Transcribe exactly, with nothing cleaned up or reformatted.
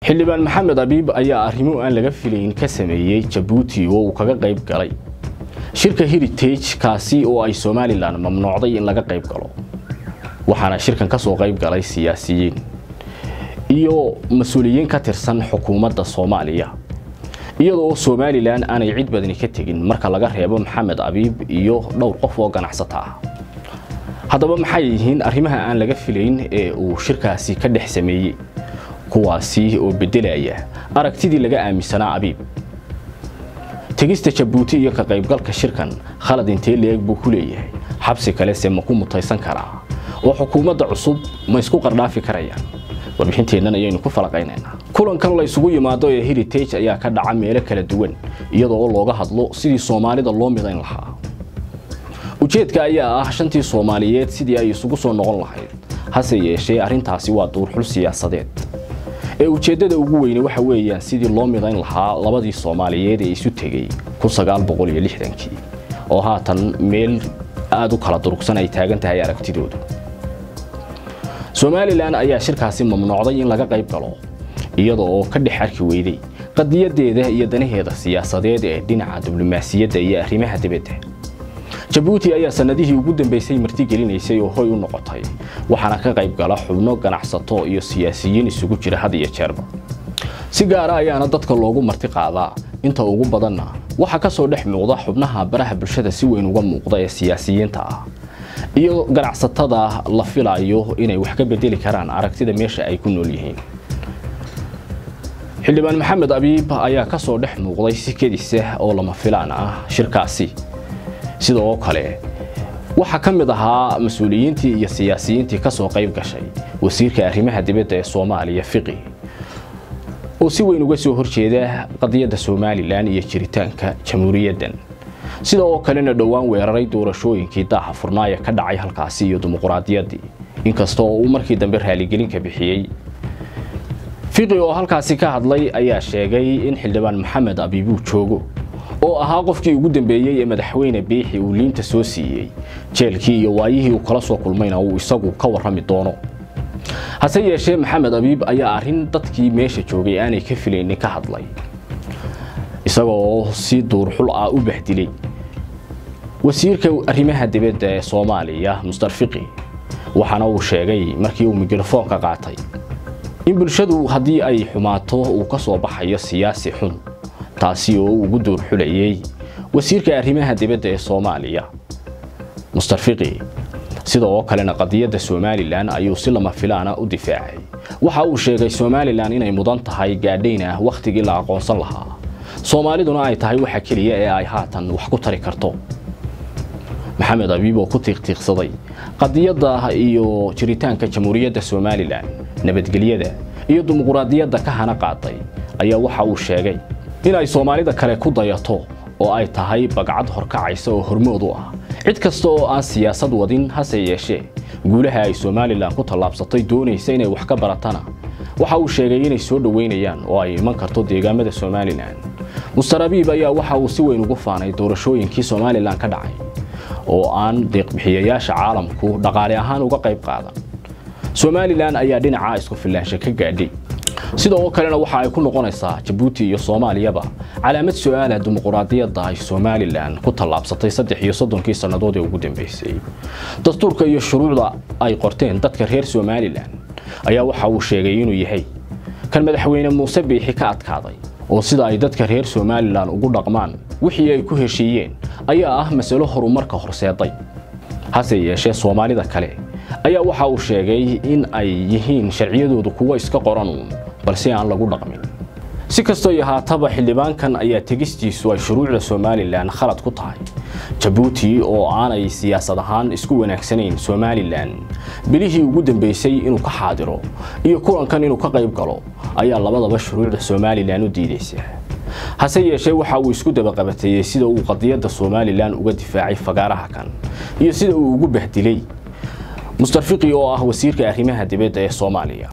xildhibaan maxamed abiib ayaa arrimo aan laga filayn ka sameeyay Djibouti oo uu kaga qayb galay shirka Heritage kaasi oo ay Somaliland mamnuucday in laga qayb galo waxaana shirkan ka soo qayb galay siyaasiyiin iyo mas'uuliyiin ka tirsan xukuumadda Soomaaliya iyadoo Somaliland aanay cid badan ka tagin marka laga reebo maxamed abiib iyo dhowr qof oo ganacsata ah haddaba maxay yihiin arrimaha aan laga filayn ee uu shirkaasi ka dhex sameeyay kuwaasi oo bedelaya aragtidii laga aaminsanaa abiib tegista Djibouti iyo ka qaybgalka shirkan khalad intee leeg buu ku leeyahay xabsi kale se ma ku mutaysan karaa oo xukuumadda cusub ma isku qardhaafi karayaan warbixinteennan ayaynu ku falaqaynaynaa kulankan la isugu yimaado ee Heritage ayaa ka dhaca meelo kala duwan iyadoo looga hadlo sidii Soomaalida loo midayn lahaa ujeedka ayaa ah shantii Soomaaliyeed sidii ay isugu soo noqon lahayd hase yeeshee arrintaasi waa door xul siyaasadeed ee ujeedada ugu weyn waxa weeyaan sidii loo midayn lahaa labadii Soomaaliyeed ee isu tagay kun sagaal boqol iyo lixdan-kii oo haatan meel aad u kala durugsan ay taagan tahay aragtidoodu Somaliland ayaa shirkaasi mamnuucday in laga qayb galo iyadoo ka dhex arki weyday qadiyadeeda iyo danaheeda siyaasadeed ee dhinaca diblomaasiyadda iyo arrimaha dibadda Djibouti ayaa sanadihii ugu dambeysay marti gelinaysay oo hoy u noqotay waxaana ka qayb gala xubno ganacsato iyo siyaasiyiin isugu jira had iyo jeerba si gaar ah ayaana dadka loogu marti qaadaa inta ugu badanna waxa ka soo dhex muuqda xubnaha baraha bulshada si weyn uga muuqda ee siyaasiyiinta ah iyo ganacsatada la filayo inay wax ka bedeli karaan aragtida meesha ay ku nool yihiin xildhibaan maxamed abiib ayaa ka soo dhex muuqday si kedisa oo lama filaan ah shirkaasi sidoo kale waxa ka mid ahaa mas'uuliyiintii iyo siyaasiyiintii ka soo qayb gashay wasiirka arrimaha dibadda ee Soomaaliya Fiqi oo si weyn uga soo horjeeda qadiyadda Somaliland iyo jiritaanka jamhuuriyaddan sidoo kalena dhawaan weeraray doorashooyinkii daaha furnaaya ka dhacay halkaasi iyo dimuqraadiyaddii inkastoo uu markii dambe raaligelin ka bixiyay Fiqi oo halkaasi ka hadlay ayaa sheegay in xildhibaan maxamed abiib uu joogo oo ahaa qofkii ugu dambeeyay ee madaxweyne Biixi uu liinta soo siiyay jeelkii iyo waayihii uu kala soo kulmayna uu isagu ka warrami doono hase yeeshee maxamed abiib ayaa arrin dadkii meesha joogay aanay ka filaynin ka hadlay isagoo si door xul ah u bahdilay wasiirka arrimaha dibadda ee Soomaaliya Mustar Fiqi waxaana uu sheegay markii uu mikrofoonka qaatay in bulshadu haddii ay xumaato uu ka soo baxayo siyaasi xun taasi oo ugu door xulayay wasiirka arrimaha dibadda ee Soomaaliya Mustar Fiqi sidoo kalena qadiyadda Somaliland ayuu si lama filaan ah u difaacay waxa uu sheegay Somaliland inay mudan tahay gaadhayna waqtigii la aqoonsan lahaa Soomaaliduna ay tahay waxa kaliya ee ay haatan wax ku tari karto maxamed abiib oo ku tiiqtiiqsaday qadiyadda iyo jiritaanka jamhuuriyadda Somaliland nabadgelyada iyo dimuqraadiyadda ka hana qaaday ayaa waxa uu sheegay in ay Soomaalida kale ku dayato oo ay tahay bagcad horkacaysa oo hormood u ah cid kasta oo aan siyaasad wadin hase yeeshee guulaha ay Somaliland ku talaabsatay doonaysa inay wax ka baratana waxa uu sheegay inay soo dhaweynayaan oo ay iman karto deegaamada Somaliland Mustar Abiib ayaa waxa uu si weyn ugu faanay doorashooyinkii Somaliland ka dhacay oo aan deeq bixiyayaasha caalamku dhaqaale ahaan uga qayb qaadan Somaliland ayaa dhinaca isku filaansho ka gaadhay sidoo kalena waxa ay ku noqonaysaa Djibouti iyo Soomaaliyaba calaamad su'aala dimuqraadiyadda ay Somaliland ku talaabsatay saddex iyo soddon-kii sanadood ee ugu dambeysay dastuurka iyo shuruucda ay qorteen dadka reer Somaliland ayaa waxa uu sheegay inuu yahay kan madaxweyne Muuse Biixi ka adkaaday oo sida ay dadka reer Somaliland ugu dhaqmaan wixii ay ku heshiiyeen ayaa ah mas'alo horumarka horseeday hase yeeshee Soomaalida kale ayaa waxa uu sheegay in ay yihiin sharciyadoodu kuwa iska qoran balse aan lagu dhaqmin si kastoo yahaataba xildhibaankan ayaa tegistiisu ay shuruucda Somaliland khalad ku tahay Djibouti oo aanay siyaasad ahaan isku wanaagsanayn Somaliland bilihii ugu dambeysay inuu ka xaadiro iyo kulankan inuu ka qayb galo ayaa labadaba shuruucda Somaliland u diidaysa hase yeeshee waxa uu isku daba qabatay sida uu qadiyadda Somaliland uga difaacay fagaaraha kan iyo sida uu ugu bahdilay Mustar Fiqi oo ah wasiirka arrimaha dibadda ee Soomaaliya